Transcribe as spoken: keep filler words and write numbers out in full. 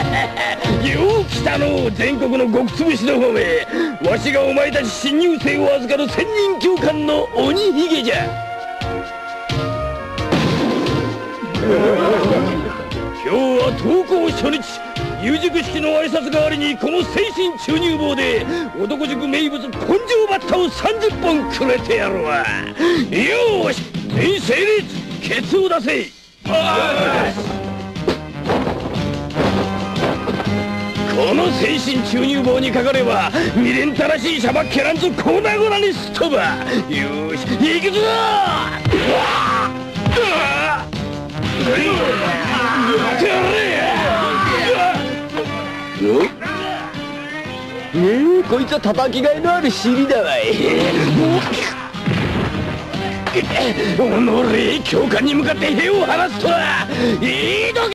よう来たの全国の極潰しの方へ。わしがお前たち新入生を預かる専任教官の鬼ひげじゃ。今日は登校初日、入塾式の挨拶代わりにこの精神注入棒で男塾名物根性バッタをさんじゅっぽんくれてやるわ。よーし、全員整列、ケツを出せ。この精神注入棒にかかれば未練たらしいシャバッケランと粉々にすっ飛ば。よーし、行くぞー。ええ、こいつは叩きがいのある尻だわい。おのれ、教官に向かって兵を放すとは。いい時